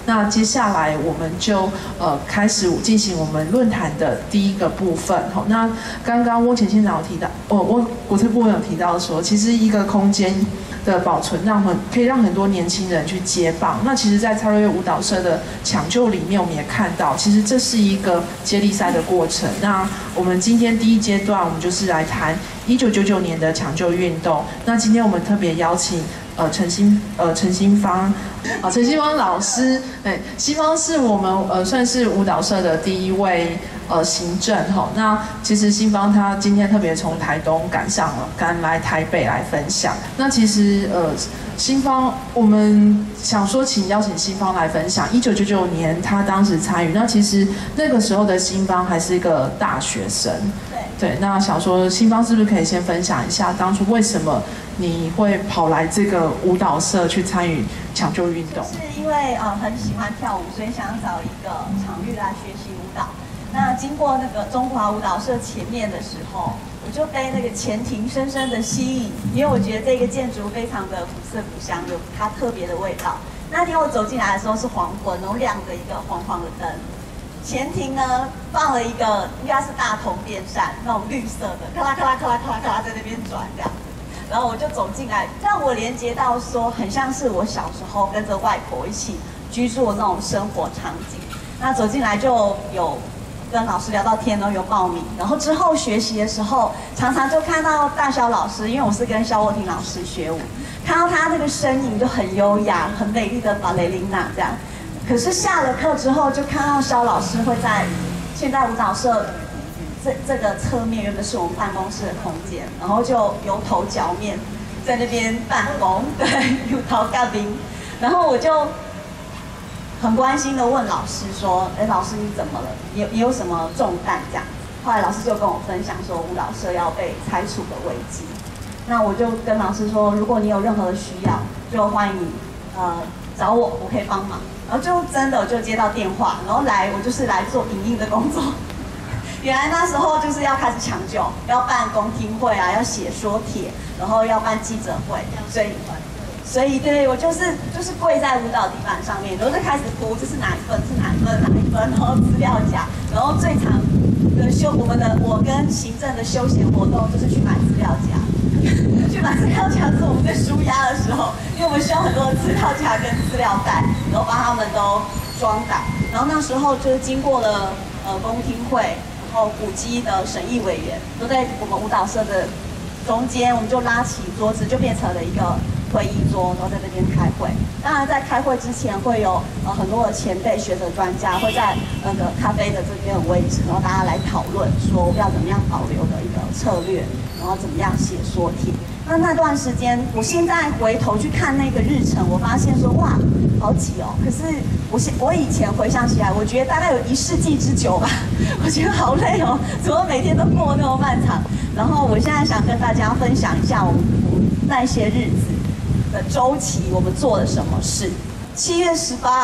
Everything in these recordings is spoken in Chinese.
那接下来我们就开始进行我们论坛的第一个部分。好，那刚刚翁前县长有提到，国策部有提到说，其实一个空间的保存，可以让很多年轻人去接棒。那其实，在蔡瑞月舞蹈社的抢救里面，我们也看到，其实这是一个接力赛的过程。那我们今天第一阶段，我们就是来谈1999年的抢救运动。那今天我们特别邀请陈新芳老师，新芳是我们算是舞蹈社的第一位行政哈。那其实新芳她今天特别从台东赶来台北来分享。那其实新芳，我们想说邀请新芳来分享。1999年她当时参与，那其实那个时候的新芳还是一个大学生。对，那想说新芳是不是可以先分享一下当初为什么你会跑来这个舞蹈社去参与抢救运动？ 是因为很喜欢跳舞，所以想找一个场域来学习舞蹈。那经过那个中华舞蹈社前面的时候，我就被那个前庭深深的吸引，因为我觉得这个建筑非常的古色古香，有它特别的味道。那天我走进来的时候是黄昏，然后亮着一个黄黄的灯。前庭呢放了一个应该是大铜电扇，那种绿色的，咔啦咔啦咔啦咔啦咔啦在那边转这样子。然后我就走进来，让我连接到说，很像是我小时候跟着外婆一起居住的那种生活场景。那走进来就有跟老师聊到天，然后有报名，然后之后学习的时候，常常就看到大萧老师，因为我是跟萧沃婷老师学舞，看到他那个身影就很优雅、很美丽的芭蕾琳娜这样。可是下了课之后，就看到萧老师会在现在舞蹈社这个侧面，原本是我们办公室的空间，然后就油头脚面在那边办公，对，油头干冰。然后我就很关心的问老师说：“老师你怎么了？也有什么重担这样？”后来老师就跟我分享说，舞蹈社要被拆除的危机。那我就跟老师说，如果你有任何的需要，就欢迎你找我，我可以帮忙。然后就真的我就接到电话，然后我就是来做影印的工作。原来那时候就是要开始抢救，要办公听会啊，要写说帖，然后要办记者会，所以对我就是跪在舞蹈底板上面，然后就开始读这是哪一份，然后资料夹，然后最常的我跟行政的休闲活动就是去买资料夹。去买资料夹是我们在舒压的时候，因为我们需要很多的资料夹跟资料袋，然后把它们都装载。然后那时候就是经过了公听会，然后古迹的审议委员都在我们舞蹈社的中间，我们就拉起桌子，就变成了一个会议桌，然后在这边开会。当然在开会之前会有很多的前辈学者专家会在那个咖啡的这边的位置，然后大家来讨论说要怎么样保留的一个策略，然后怎么样写说帖。那段时间，我现在回头去看那个日程，我发现说哇，好挤哦。可是我以前回想起来，我觉得大概有1世纪之久吧。我觉得好累哦，怎么每天都过那么漫长？然后我现在想跟大家分享一下我们那些日子的周期，我们做了什么事。7月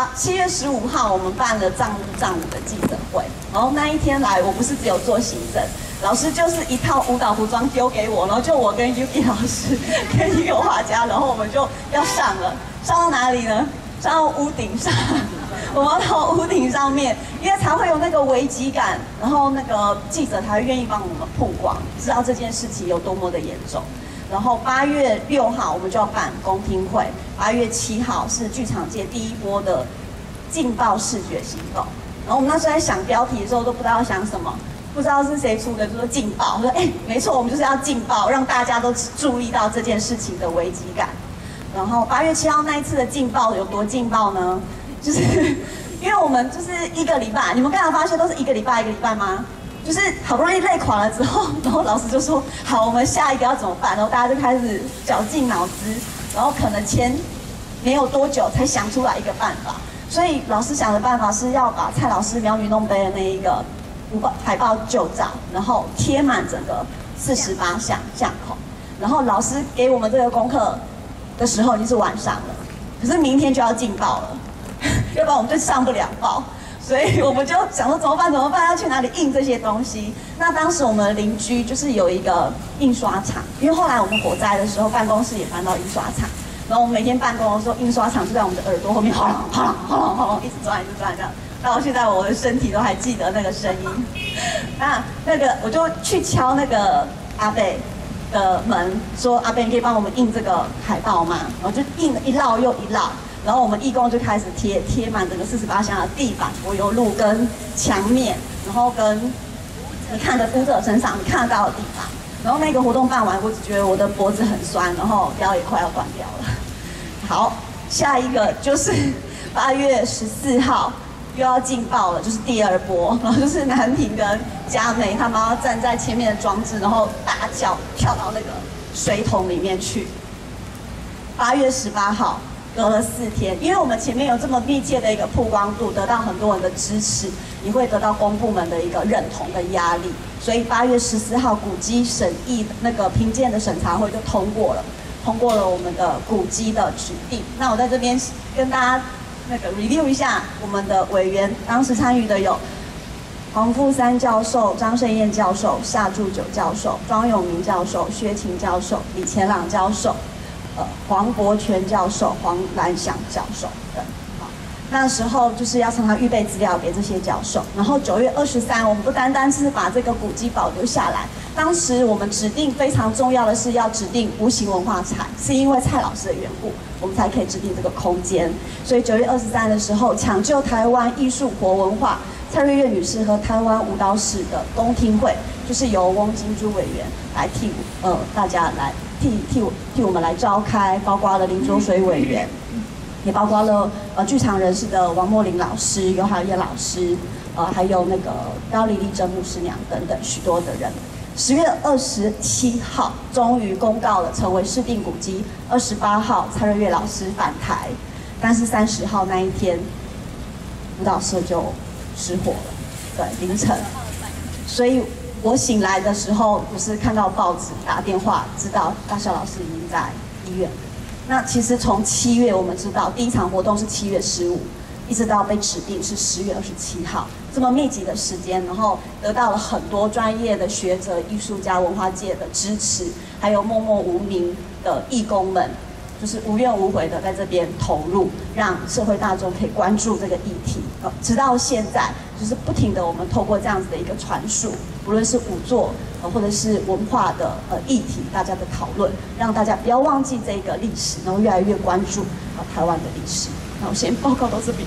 15号，我们办了藏舞的记者会，然后那一天来，我不是只有做行政。老师就是一套舞蹈服装丢给我，然后就我跟 Yuki 老师跟一个画家，然后我们就要上了。上到哪里呢？上到屋顶上。我们到屋顶上面，因为才会有那个危机感，然后那个记者才会愿意帮我们曝光，知道这件事情有多么的严重。然后8月6号我们就要办公听会，8月7号是剧场界第一波的劲爆视觉行动。然后我们那时候在想标题的时候都不知道想什么。不知道是谁出的，就说劲爆。我说没错，我们就是要劲爆，让大家都注意到这件事情的危机感。然后8月7号那一次的劲爆有多劲爆呢？就是因为我们就是1个礼拜，你们刚才发现都是1个礼拜吗？就是好不容易累垮了之后，然后老师就说好，我们下一个要怎么办？然后大家就开始绞尽脑汁，然后可能前没有多久才想出来一个办法。所以老师想的办法是要把蔡老师苗女弄杯的那一个海报旧照，然后贴满整个48巷口。然后老师给我们这个功课的时候已经是晚上了，可是明天就要进报了，要不然我们就上不了报。所以我们就想说怎么办？要去哪里印这些东西？那当时我们的邻居就是有一个印刷厂，因为后来我们火灾的时候，办公室也搬到印刷厂。 然后我们每天办公的时候，印刷厂就在我们的耳朵后面轰隆轰隆轰隆轰隆，一直转一直转这样。到现在我的身体都还记得那个声音。那个我就去敲那个阿伯的门，说阿伯你可以帮我们印这个海报吗？然后就印了一摞又一摞，然后我们义工就开始贴满整个48乡的地板、柏油路跟墙面，然后跟你看的舞者身上你看得到的地方。然后那个活动办完，我只觉得我的脖子很酸，然后腰也快要断掉了。好，下一个就是8月14号。又要劲爆了，就是第2波，然后就是南平跟嘉美他们要站在前面的装置，然后大脚跳到那个水桶里面去。8月18号，隔了4天，因为我们前面有这么密切的一个曝光度，得到很多人的支持，也会得到公部门的一个认同跟压力，所以8月14号古迹审议那个评鉴的审查会就通过了我们的古迹的指定。那我在这边跟大家那个 review 一下我们的委员，当时参与的有黄富三教授、张胜燕教授、夏祝久教授、庄永明教授、薛勤教授、李乾朗教授、黄伯全教授、黄兰祥教授等。那时候就是要常常预备资料给这些教授。然后9月23，我们不单单是把这个古迹保留下来，当时我们指定非常重要的是要指定无形文化财，是因为蔡老师的缘故，我们才可以指定这个空间。所以9月23的时候，抢救台湾艺术活文化，蔡瑞月女士和台湾舞蹈史的公听会，就是由翁金珠委员来替大家来替我们来召开，包括了林卓水委员。也包括了剧场人士的王墨林老师、尤海燕老师，还有那个高丽丽珍牧师娘等等许多的人。10月27号终于公告了成为市定古迹。28号蔡瑞月老师返台，但是30号那一天舞蹈社就失火了，对，凌晨。所以我醒来的时候，就是看到报纸打电话，知道大孝老师已经在医院。那其实从7月我们知道第一场活动是7月15，一直到被指定是10月27号，这么密集的时间，然后得到了很多专业的学者、艺术家、文化界的支持，还有默默无名的义工们，就是无怨无悔的在这边投入，让社会大众可以关注这个议题。直到现在，就是不停的我们透过这样子的一个传述，无论是舞作或者是文化的议题，大家的讨论，让大家不要忘记这个历史，然后越来越关注台湾的历史。那我先报告到这边。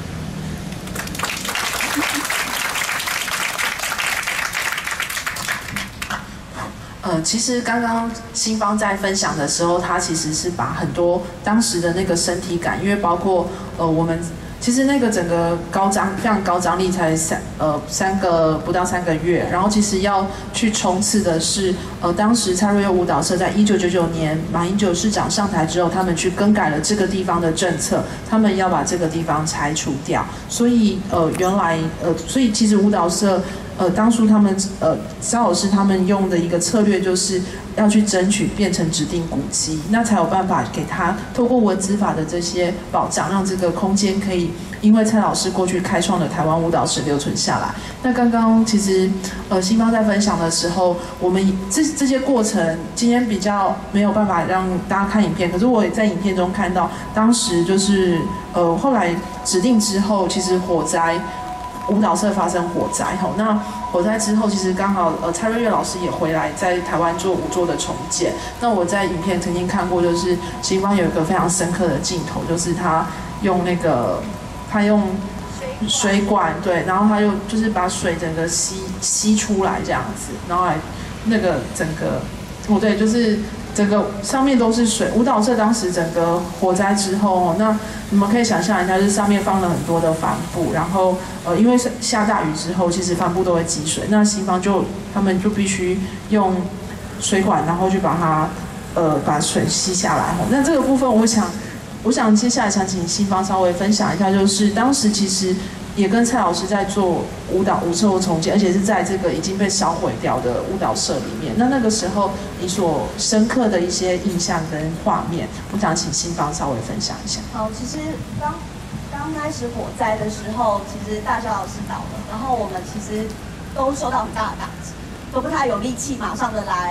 其实刚刚新芳在分享的时候，他其实是把很多当时的那个身体感，因为包括我们其实那个整个非常高张力，才不到3个月，然后其实要去冲刺的是当时蔡瑞月舞蹈社在1999年马英九市长上台之后，他们去更改了这个地方的政策，他们要把这个地方拆除掉，所以所以其实舞蹈社。当初他们肖老师他们用的一个策略就是要去争取变成指定古迹，那才有办法给他透过文资法的这些保障，让这个空间可以因为蔡老师过去开创的台湾舞蹈史留存下来。那刚刚其实新芳在分享的时候，我们这些过程今天比较没有办法让大家看影片，可是我也在影片中看到，当时就是后来指定之后，其实火灾。舞蹈社发生火灾，那火灾之后，其实刚好蔡瑞月老师也回来在台湾做舞作的重建。那我在影片曾经看过，就是新芳有一个非常深刻的镜头，就是他用水管，对，然后他就是把水整个吸出来这样子，然后那个整个对，就是整个上面都是水。舞蹈社当时整个火灾之后，那你们可以想象一下，就是上面放了很多的帆布，然后因为下大雨之后，其实帆布都会积水，那新芳他们就必须用水管，然后去把水吸下来。那这个部分，我想接下来想请新芳稍微分享一下，就是当时其实也跟蔡老师在做舞社重建，而且是在这个已经被烧毁掉的舞蹈社里面。那个时候你所深刻的一些印象跟画面，我想请新芳稍微分享一下。 好，其实刚开始火灾的时候，其实大肖老师倒了，然后我们其实都受到很大的打击，都不太有力气马上的来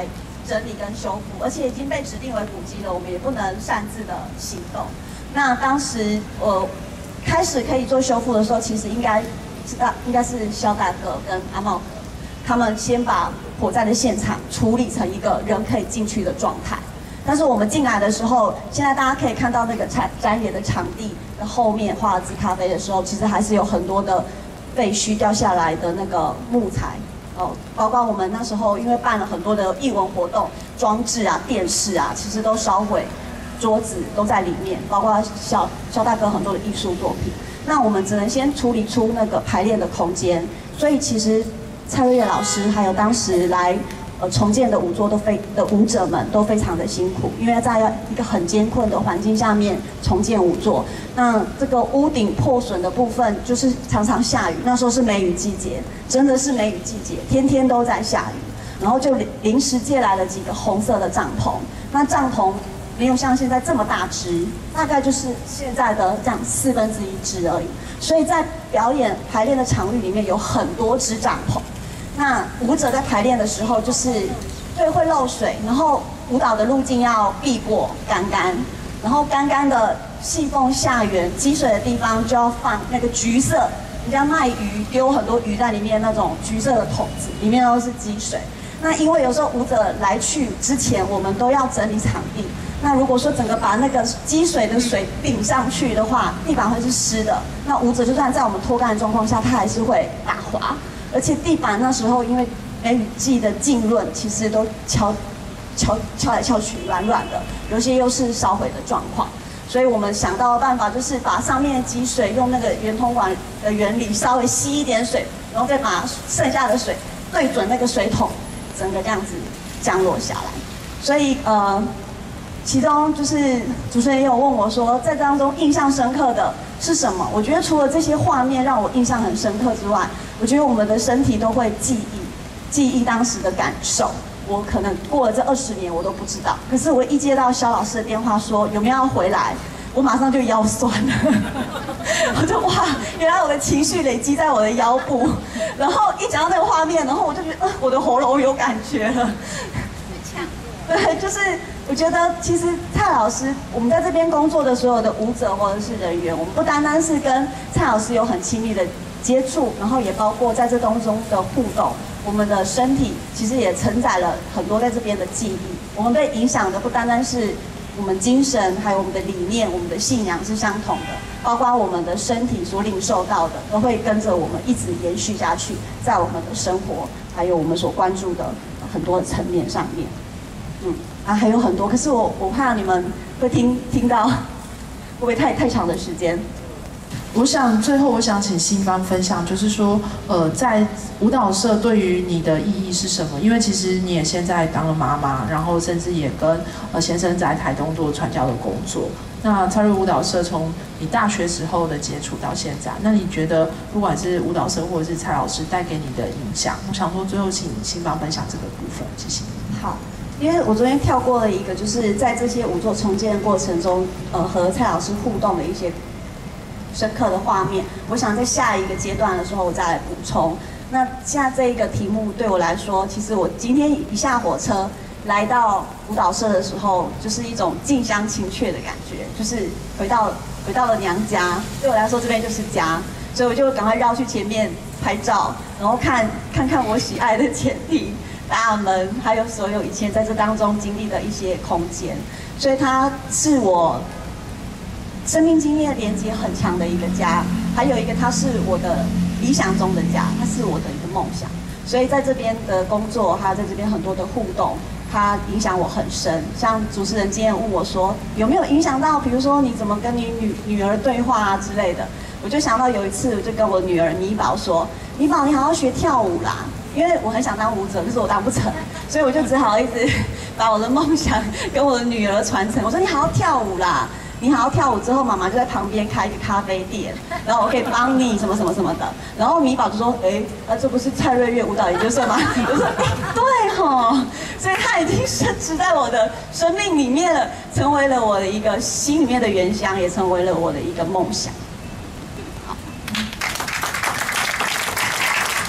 整理跟修复，而且已经被指定为古迹了，我们也不能擅自的行动。那当时开始可以做修复的时候，其实应该是肖大哥跟阿茂哥，他们先把火灾的现场处理成一个人可以进去的状态。但是我们进来的时候，现在大家可以看到那个展演的场地的后面华尔兹咖啡的时候，其实还是有很多的废墟掉下来的那个木材哦，包括我们那时候因为办了很多的艺文活动，装置啊、电视啊，其实都烧毁，桌子都在里面，包括肖大哥很多的艺术作品。那我们只能先处理出那个排练的空间，所以其实蔡瑞月老师还有当时来重建的舞者们都非常的辛苦，因为在一个很艰困的环境下面重建舞作。那这个屋顶破损的部分，就是常常下雨，那时候是梅雨季节，真的是梅雨季节，天天都在下雨。然后就临时借来了几个红色的帐篷，那帐篷没有像现在这么大只，大概就是现在的这样1/4只而已。所以在表演排练的场域里面有很多只帐篷。那舞者在排练的时候，就是会漏水，然后舞蹈的路径要避过干干，然后干干的细缝下缘积水的地方就要放那个橘色，人家卖鱼丢很多鱼在里面那种橘色的桶子，里面都是积水。那因为有时候舞者来去之前，我们都要整理场地。那如果说整个把那个积水的水顶上去的话，地板会是湿的。那舞者就算在我们脱干的状况下，他还是会打滑。而且地板那时候因为梅雨季的浸润，其实都敲来敲去，软软的，有些又是烧毁的状况。所以我们想到的办法就是把上面的积水用那个圆通管的原理稍微吸一点水，然后再把剩下的水对准那个水桶，整个这样子降落下来。所以其中就是主持人也有问我说，在当中印象深刻的是什么？我觉得除了这些画面让我印象很深刻之外，我觉得我们的身体都会记忆当时的感受。我可能过了这20年我都不知道，可是我一接到肖老师的电话说有没有要回来，我马上就腰酸了。我就哇，原来我的情绪累积在我的腰部，然后一讲到那个画面，然后我就觉得我的喉咙有感觉了。对，就是我觉得其实蔡老师，我们在这边工作的所有的舞者或者是人员，我们不单单是跟蔡老师有很亲密的接触，然后也包括在这当中的互动，我们的身体其实也承载了很多在这边的记忆。我们被影响的不单单是我们精神，还有我们的理念、我们的信仰是相同的，包括我们的身体所领受到的，都会跟着我们一直延续下去，在我们的生活，还有我们所关注的很多层面上面。还有很多，可是我怕你们会听到，会不会太长的时间？ 我想最后我想请新芳分享，就是说，在舞蹈社对于你的意义是什么？因为其实你也现在当了妈妈，然后甚至也跟先生在台东做传教的工作。那蔡瑞舞蹈社从你大学时候的接触到现在，那你觉得不管是舞蹈社或者是蔡老师带给你的影响，我想说最后请新芳分享这个部分，谢谢。 好。因为我昨天跳过了一个，就是在这些舞作重建的过程中，和蔡老师互动的一些深刻的画面。我想在下一个阶段的时候，我再来补充。那现在这一个题目对我来说，其实我今天一下火车来到舞蹈社的时候，就是一种近乡情怯的感觉，就是回到了娘家。对我来说，这边就是家，所以我就赶快绕去前面拍照，然后看看我喜爱的前庭。大门，还有所有以前在这当中经历的一些空间，所以它是我生命经验连接很强的一个家，还有一个它是我的理想中的家，它是我的一个梦想。所以在这边的工作，还有在这边很多的互动，它影响我很深。像主持人今天问我说，有没有影响到，比如说你怎么跟你女儿对话啊之类的，我就想到有一次，我就跟我女儿米宝说，米宝你好好学跳舞啦。因为我很想当舞者，可是我当不成，所以我就只好一直把我的梦想跟我的女儿传承。我说你好好跳舞啦，你好好跳舞之后，妈妈就在旁边开一个咖啡店，然后我可以帮你什么什么什么的。然后米宝就说，这不是蔡瑞月舞蹈研究社吗？我说，对吼，所以他已经深植在我的生命里面了，成为了我的一个心里面的原乡，也成为了我的一个梦想。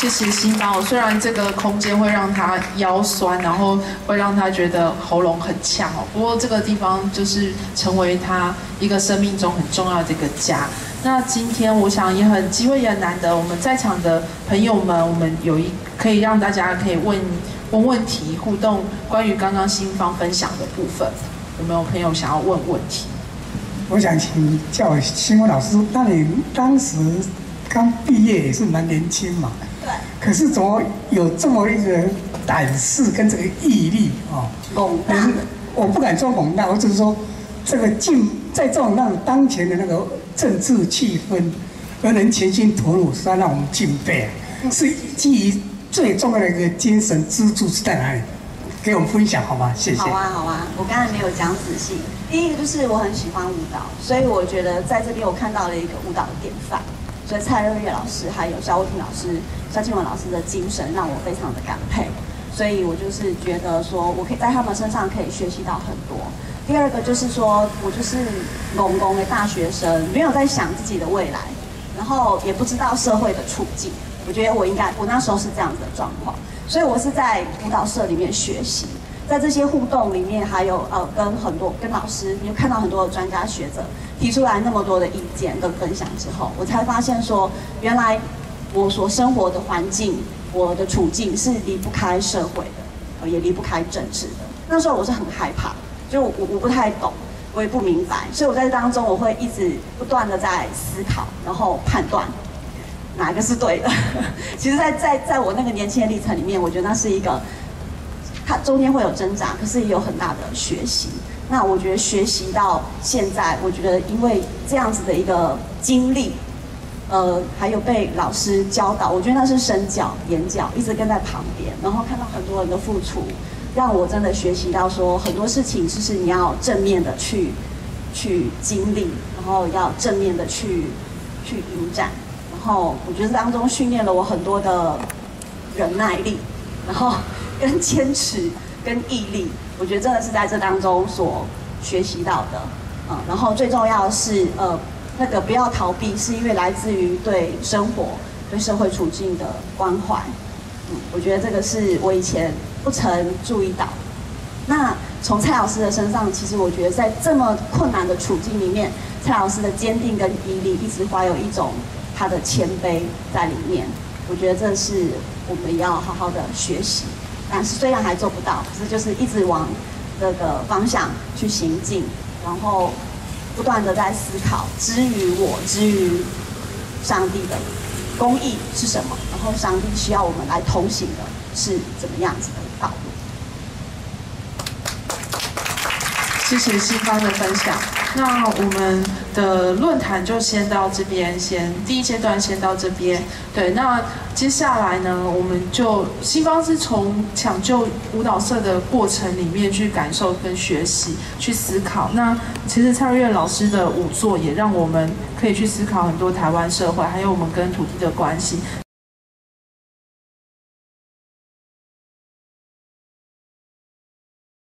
谢谢新芳。虽然这个空间会让他腰酸，然后会让他觉得喉咙很呛哦，不过这个地方就是成为他一个生命中很重要的一个家。那今天我想也很机会也很难得，我们在场的朋友们，我们可以让大家可以问问题互动，关于刚刚新芳分享的部分，有没有朋友想要问问题？ 我想请教新芳老师，那你当时刚毕业也是蛮年轻嘛？ 对。 可是怎么有这么一个胆识跟这个毅力啊？ 猛大。 我不敢说猛大，我只是说这个在这种当前的那个政治气氛，而能全心投入，是要让我们敬佩，是基于最重要的一个精神支柱是在哪里？给我们分享好吗？谢谢。 好啊，我刚才没有讲仔细。第一个就是我很喜欢舞蹈，所以我觉得在这边我看到了一个舞蹈的典范。所以蔡瑞月老师还有萧慧婷老师、萧敬文老师的精神让我非常的感佩。所以我就是觉得说，我可以在他们身上可以学习到很多。第二个就是说，我就是懵懵的大学生，没有在想自己的未来，然后也不知道社会的处境。我觉得我那时候是这样子的状况，所以我是在舞蹈社里面学习，在这些互动里面，还有跟老师，你就看到很多的专家学者提出来那么多的意见跟分享之后，我才发现说，原来我所生活的环境，我的处境是离不开社会的，也离不开政治的。那时候我是很害怕，就我不太懂，我也不明白，所以我在当中我会一直不断的在思考，然后判断哪个是对的。其实在我那个年轻的历程里面，我觉得那是一个，它中间会有挣扎，可是也有很大的学习。那我觉得学习到现在，我觉得因为这样子的一个经历，还有被老师教导，我觉得那是身教、言教，一直跟在旁边，然后看到很多人的付出，让我真的学习到说很多事情就是你要正面的去经历，然后要正面的去迎战，然后我觉得当中训练了我很多的忍耐力，然后跟坚持跟毅力，我觉得真的是在这当中所学习到的，然后最重要的是那个不要逃避，是因为来自于对生活、对社会处境的关怀。我觉得这个是我以前不曾注意到。那从蔡老师的身上，其实我觉得在这么困难的处境里面，蔡老师的坚定跟毅力，一直怀有一种他的谦卑在里面。我觉得这是我们要好好的学习。但是虽然还做不到，可是就是一直往这个方向去行进，然后不断的在思考，之于上帝的公义是什么，然后上帝需要我们来同行的是怎么样子的道路。 谢谢新芳的分享。那我们的论坛就先到这边，第一阶段先到这边。对，那接下来呢，我们就新芳是从抢救舞蹈社的过程里面去感受跟学习，去思考。那其实蔡瑞月老师的舞作也让我们可以去思考很多台湾社会，还有我们跟土地的关系。